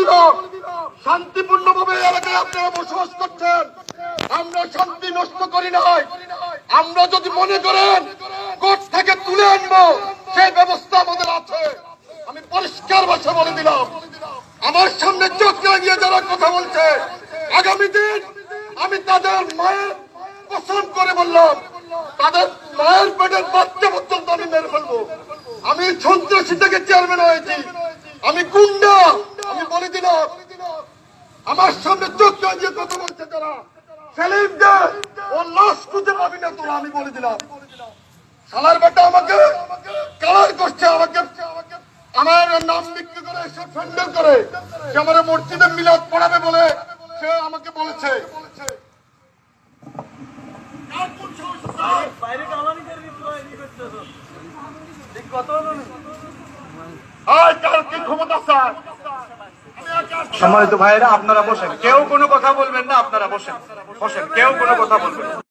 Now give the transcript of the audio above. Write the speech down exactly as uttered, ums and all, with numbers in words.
দিলাম শান্তিপূর্ণভাবে এলাকায় আপনারা বসবাস করছেন, আমরা শান্তি নষ্ট করি নাই। আমরা যদি মনে করেন কোর্ট থেকে তুলে আনবো সেই ব্যবস্থা আমাদের আছে। আমি পরিষ্কার ভাষা বলে দিলাম, আমার সামনে চোখ লাগিয়ে যারা কথা বলছে, আগামী দিন আমি তাদের মায়ের কসম করে বললাম, তাদের মায়ের পেটের বাচ্চা পর্যন্ত আমি মেরে ফেলবো। আমি সন্ত্রাসী থেকে চেয়ারম্যান হয়েছি, আমি গুন্ডা। আমি বলে দিলাম, আমার সামনে চোখ লাগিয়ে কথা বলছে যারা, সেলিম দে ও লাশ খুঁজে পাবি না তোরা। আমি বলে দিলাম, শালার বেটা আমাকে কালার করছে, আমাকে আমার নাম বিক্রি করে সে ফ্যান্ডেল করে, সে আমার মসজিদে মিলাদ পড়াবে বলে সে আমাকে বলেছে। সম্মানিত ভাইয়েরা, আপনারা বসেন, কেউ কোনো কথা বলবেন না, আপনারা বসেন বসেন কেউ কোনো কথা বলবেন না।